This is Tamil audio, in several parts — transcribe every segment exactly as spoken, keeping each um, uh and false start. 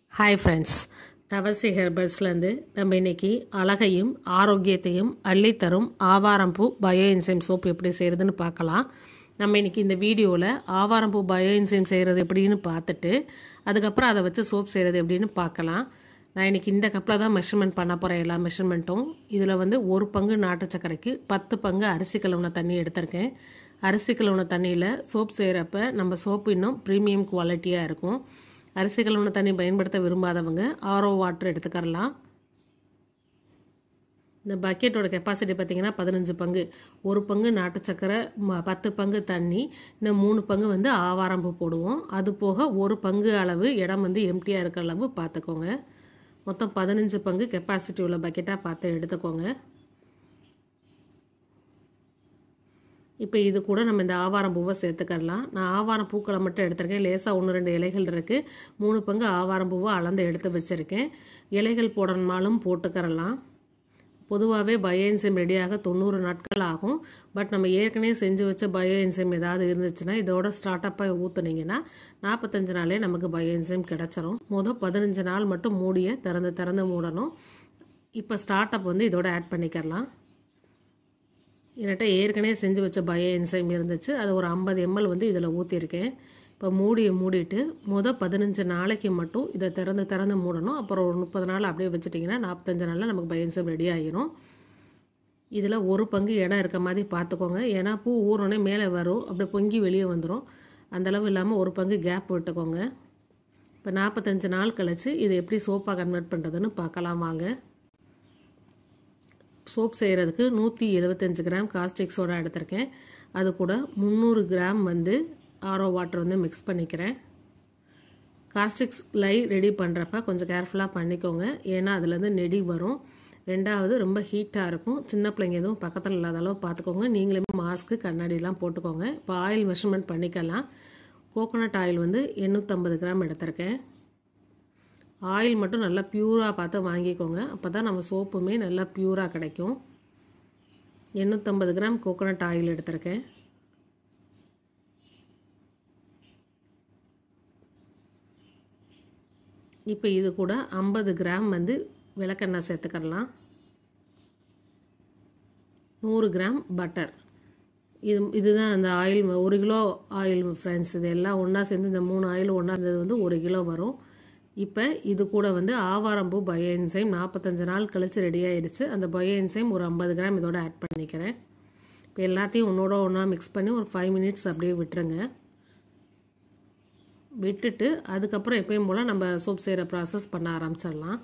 Hi friends, தவசி ஹெர்பல்ஸ்லேருந்து நம்ம இன்றைக்கி அழகையும் ஆரோக்கியத்தையும் அள்ளித்தரும் ஆவாரம்பூ பயோ என்சைம் சோப் எப்படி செய்கிறதுன்னு பார்க்கலாம். நம்ம இன்றைக்கி இந்த வீடியோவில் ஆவாரம்பூ பயோ என்சைம் செய்கிறது எப்படின்னு பார்த்துட்டு அதுக்கப்புறம் அதை வச்சு சோப் செய்கிறது எப்படின்னு பார்க்கலாம். நான் இன்றைக்கி இந்த கப்பில் தான் மெஷர்மெண்ட் பண்ண போகிறேன். எல்லா மெஷர்மெண்ட்டும் இதில் வந்து ஒரு பங்கு நாட்டு சர்க்கரைக்கு பத்து பங்கு அரிசி கழுவுன தண்ணி எடுத்திருக்கேன். அரிசி கழுவுன தண்ணியில் சோப் செய்கிறப்ப நம்ம சோப்பு இன்னும் ப்ரீமியம் குவாலிட்டியாக இருக்கும். அரிசி கழுவுன தண்ணி பயன்படுத்த விரும்பாதவங்க ஆரோ வாட்டர் எடுத்துக்கரலாம். இந்த பக்கெட்டோட கெப்பாசிட்டி பார்த்திங்கன்னா பதினஞ்சு பங்கு, ஒரு பங்கு நாட்டு சக்கரை, பத்து பங்கு தண்ணி, இன்னும் மூணு பங்கு வந்து ஆவாரம்பூ போடுவோம். அது போக ஒரு பங்கு அளவு இடம் வந்து எம்டியாக இருக்கிற அளவு பார்த்துக்கோங்க. மொத்தம் பதினஞ்சு பங்கு கெப்பாசிட்டி உள்ள பக்கெட்டாக பார்த்து எடுத்துக்கோங்க. இப்போ இது கூட நம்ம இந்த ஆவாரம்பூவை சேர்த்துக்கலாம். நான் ஆவாரம் பூக்களை மட்டும் எடுத்துருக்கேன். லேசாக ஒன்று ரெண்டு இலைகள் இருக்குது. மூணு பங்கு ஆவாரம்பூவை அளந்து எடுத்து வச்சுருக்கேன். இலைகள் போடணுமாலும் போட்டுக்கரலாம். பொதுவாகவே பயோ என்சைம் ரெடியாக தொண்ணூறு நாட்கள் ஆகும். பட் நம்ம ஏற்கனவே செஞ்சு வச்ச பயோ என்சைம் ஏதாவது இருந்துச்சுன்னா இதோட ஸ்டார்டப்பாக ஊற்றுனீங்கன்னா நாற்பத்தஞ்சு நாளே நமக்கு பயோ என்சைம் கிடச்சிரும். மொதல் பதினஞ்சு நாள் மட்டும் மூடிய திறந்து திறந்து மூடணும். இப்போ ஸ்டார்டப் வந்து இதோட ஆட் பண்ணிக்கலாம். என்கிட்ட ஏற்கனவே செஞ்சு வச்ச பயோ என்சைம் இருந்துச்சு. அது ஒரு ஐம்பது எம்எல் வந்து இதில் ஊற்றிருக்கேன். இப்போ மூடியை மூடிட்டு மொதல் பதினஞ்சு நாளைக்கு மட்டும் இதை திறந்து திறந்து மூடணும். அப்புறம் ஒரு முப்பது நாள் அப்படியே வச்சுட்டிங்கன்னா நாற்பத்தஞ்சு நாளில் நமக்கு பயோ என்சைம் ரெடி ஆகிரும். இதில் ஒரு பங்கு இடம் இருக்க மாதிரி பார்த்துக்கோங்க. ஏன்னா பூ ஊறனே மேலே வரும், அப்படியே பொங்கி வெளியே வந்துடும். அந்தளவு இல்லாமல் ஒரு பங்கு கேப் விட்டுக்கோங்க. இப்போ நாற்பத்தஞ்சு நாள் கழித்து இதை எப்படி சோப்பாக கன்வெர்ட் பண்ணுறதுன்னு பார்க்கலாம் வாங்க. சோப் செய்கிறதுக்கு நூற்றி எழுபத்தஞ்சு கிராம் காஸ்டிக் சோடா எடுத்திருக்கேன். அது கூட முந்நூறு கிராம் வந்து ஆரோ வாட்டர் வந்து மிக்ஸ் பண்ணிக்கிறேன். காஸ்டிக்ஸ் லை ரெடி பண்ணுறப்ப கொஞ்சம் கேர்ஃபுல்லாக பண்ணிக்கோங்க. ஏன்னா அதுலேருந்து நெடி வரும். ரெண்டாவது ரொம்ப ஹீட்டாக இருக்கும். சின்ன பிள்ளைங்க எதுவும் பக்கத்தில் இல்லாத அளவு பார்த்துக்கோங்க. நீங்களுமே மாஸ்க்கு கண்ணாடிலாம் போட்டுக்கோங்க. இப்போ ஆயில் மெஷர்மெண்ட் பண்ணிக்கலாம். கோகோனட் ஆயில் வந்து எண்ணூற்றம்பது கிராம் எடுத்திருக்கேன். ஆயில் மட்டும் நல்லா பியூராக பார்த்து வாங்கிக்கோங்க. அப்போ தான் நம்ம சோப்புமே நல்லா பியூராக கிடைக்கும். எண்ணூற்றம்பது கிராம் கோகோனட் ஆயில் எடுத்திருக்கேன். இப்போ இது கூட ஐம்பது கிராம் வந்து விளக்கெண்ணெய் சேர்த்துக்கலாம். நூறு கிராம் பட்டர். இது இதுதான் அந்த ஆயில், ஒரு கிலோ ஆயில் ஃப்ரெண்ட்ஸ். இது எல்லாம் ஒன்றா சேர்ந்து இந்த மூணு ஆயில் ஒன்றா சேர்ந்தது வந்து ஒரு கிலோ வரும். இப்போ இது கூட வந்து ஆவாரம்பூ பயோ என்சைம் நாற்பத்தஞ்சு நாள் கழித்து ரெடி ஆகிடுச்சு. அந்த பயோ என்சைம் ஒரு ஐம்பது கிராம் இதோட ஆட் பண்ணிக்கிறேன். இப்போ எல்லாத்தையும் ஒன்றோட ஒன்றா மிக்ஸ் பண்ணி ஒரு ஃபைவ் மினிட்ஸ் அப்படியே விட்டுருங்க. விட்டுட்டு அதுக்கப்புறம் எப்பயும் போல் நம்ம சோப் செய்கிற ப்ராசஸ் பண்ண ஆரம்பிச்சிடலாம்.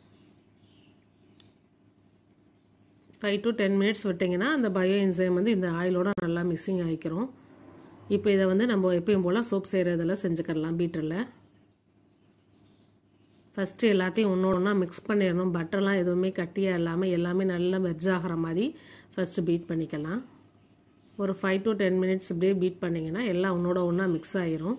ஃபைவ் டு டென் மினிட்ஸ் விட்டிங்கன்னா அந்த பயோ என்சைம் வந்து இந்த ஆயிலோட நல்லா மிக்சிங் ஆகிக்கிறோம். இப்போ இதை வந்து நம்ம எப்பயும் போல் சோப் செய்கிறதில் செஞ்சுக்கலாம். பீட்டரில் ஃபஸ்ட்டு எல்லாத்தையும் ஒன்று ஒன்றா மிக்ஸ் பண்ணிடணும். பட்டர்லாம் எதுவுமே கட்டியாக இல்லாமல் எல்லாமே நல்லா மெர்ஜ் ஆகிற மாதிரி ஃபஸ்ட்டு பீட் பண்ணிக்கலாம். ஒரு ஃபைவ் டு டென் மினிட்ஸ் இப்படியே பீட் பண்ணிங்கன்னா எல்லாம் ஒன்றோட ஒன்றா மிக்ஸ் ஆகிரும்.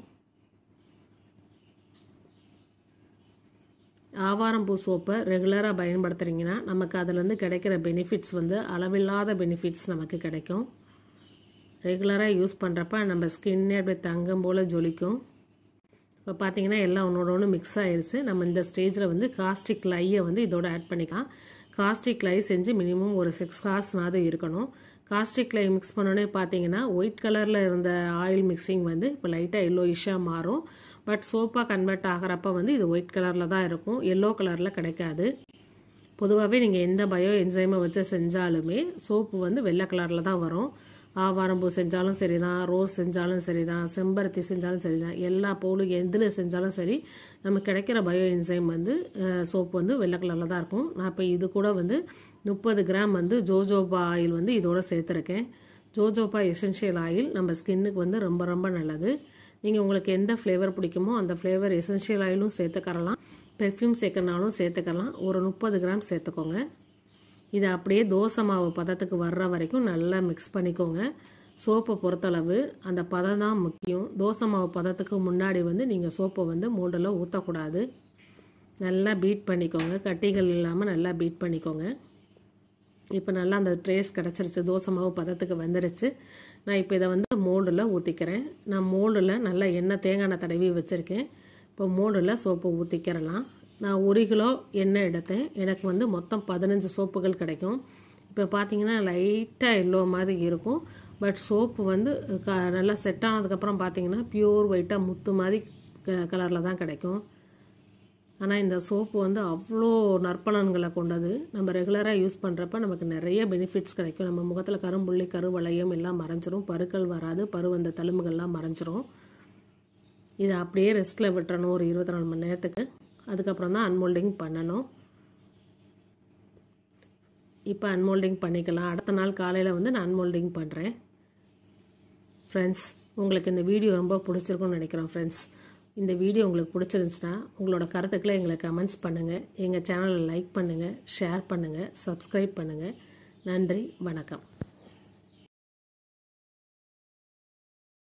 ஆவாரம்பூ சோப்பை ரெகுலராக பயன்படுத்துகிறீங்கன்னா நமக்கு அதிலேருந்து கிடைக்கிற பெனிஃபிட்ஸ் வந்து அளவில்லாத பெனிஃபிட்ஸ் நமக்கு கிடைக்கும். ரெகுலராக யூஸ் பண்ணுறப்ப நம்ம ஸ்கின்னே அப்படியே தங்கம் போல் ஜொலிக்கும். இப்போ பார்த்தீங்கன்னா எல்லாம் ஒன்றோட ஒன்று மிக்ஸ் ஆகிடுச்சு. நம்ம இந்த ஸ்டேஜில் வந்து காஸ்டிக் லையை வந்து இதோட ஆட் பண்ணிக்கலாம். காஸ்டிக் லை செஞ்சு மினிமம் ஒரு சிக்ஸ் ஹார்ஸ்னாவது இருக்கணும். காஸ்டிக் லை மிக்ஸ் பண்ணோன்னே பார்த்தீங்கன்னா ஒயிட் கலரில் இருந்த ஆயில் மிக்சிங் வந்து இப்போ லைட்டாக எல்லோயிஷாக மாறும். பட் சோப்பாக கன்வெர்ட் ஆகிறப்ப வந்து இது ஒயிட் கலரில் தான் இருக்கும், எல்லோ கலரில் கிடைக்காது. பொதுவாகவே நீங்கள் எந்த பயோ என்சைமை வச்சு செஞ்சாலுமே சோப்பு வந்து வெள்ளை கலரில் தான் வரும். ஆவாரம்பூ செஞ்சாலும் சரி தான், ரோஸ் செஞ்சாலும் சரி தான், செம்பருத்தி செஞ்சாலும் சரி தான், எல்லா பூலும் எதில் செஞ்சாலும் சரி நமக்கு கிடைக்கிற பயோ என்சைம் வந்து சோப்பு வந்து வெள்ளை கலரில் தான் இருக்கும். நான் இப்போ இது கூட வந்து முப்பது கிராம் வந்து ஜோஜோபா ஆயில் வந்து இதோட சேர்த்துருக்கேன். ஜோஜோபா எசென்ஷியல் ஆயில் நம்ம ஸ்கின்னுக்கு வந்து ரொம்ப ரொம்ப நல்லது. நீங்கள் உங்களுக்கு எந்த ஃப்ளேவர் பிடிக்குமோ அந்த ஃப்ளேவர் எசென்ஷியல் ஆயிலும் சேர்த்துக்கரலாம். பெர்ஃப்யூம் சேர்க்கறனாலும் சேர்த்துக்கலாம். ஒரு முப்பது கிராம் சேர்த்துக்கோங்க. இதை அப்படியே தோசை மாவு பதத்துக்கு வர்ற வரைக்கும் நல்லா மிக்ஸ் பண்ணிக்கோங்க. சோப்பை பொறுத்தளவு அந்த பதம் தான் முக்கியம். தோசை மாவு பதத்துக்கு முன்னாடி வந்து நீங்கள் சோப்பை வந்து மோல்டில் ஊற்றக்கூடாது. நல்லா பீட் பண்ணிக்கோங்க. கட்டிகள் இல்லாமல் நல்லா பீட் பண்ணிக்கோங்க. இப்போ நல்லா அந்த ட்ரேஸ் கிடச்சிருச்சு, தோசை மாவு பதத்துக்கு வந்துடுச்சு. நான் இப்போ இதை வந்து மோல்டில் ஊற்றிக்கிறேன். நான் மோல்டில் நல்லா எண்ணெய் தேங்காய் எண்ணெய் தடவி வச்சுருக்கேன். இப்போ மூணில் சோப்பு ஊற்றிக்கிறலாம். நான் ஒரு கிலோ எண்ணெய் எடுத்தேன். எனக்கு வந்து மொத்தம் பதினஞ்சு சோப்புகள் கிடைக்கும். இப்போ பார்த்தீங்கன்னா லைட்டாக எல்லோ மாதிரி இருக்கும். பட் சோப்பு வந்து க நல்லா செட் ஆனதுக்கப்புறம் பார்த்தீங்கன்னா பியூர் ஒயிட்டாக முத்து மாதிரி க கலரில் தான் கிடைக்கும். ஆனால் இந்த சோப்பு வந்து அவ்வளோ நற்பலன்களை கொண்டது. நம்ம ரெகுலராக யூஸ் பண்ணுறப்ப நமக்கு நிறைய பெனிஃபிட்ஸ் கிடைக்கும். நம்ம முகத்தில் கரும்புள்ளி கருவளையம் எல்லாம் மறைஞ்சிரும். பருக்கள் வராது. பரு வந்த தழும்புகள்லாம் மறைஞ்சிரும். இதை அப்படியே ரெஸ்ட்டில் விட்டுறணும் ஒரு இருபத்தி நாலு மணி நேரத்துக்கு. அதுக்கப்புறம் தான் அன்மோல்டிங் பண்ணணும். இப்போ அன்மோல்டிங் பண்ணிக்கலாம். அடுத்த நாள் காலையில் வந்து நான் அன்மோல்டிங் பண்ணுறேன். ஃப்ரெண்ட்ஸ், உங்களுக்கு இந்த வீடியோ ரொம்ப பிடிச்சிருக்குன்னு நினைக்கிறேன். ஃப்ரெண்ட்ஸ், இந்த வீடியோ உங்களுக்கு பிடிச்சிருந்துச்சுன்னா உங்களோட கருத்துக்களை எங்களுக்கு கமெண்ட்ஸ் பண்ணுங்கள். எங்கள் சேனலை லைக் பண்ணுங்கள், ஷேர் பண்ணுங்கள், சப்ஸ்கிரைப் பண்ணுங்கள். நன்றி, வணக்கம்.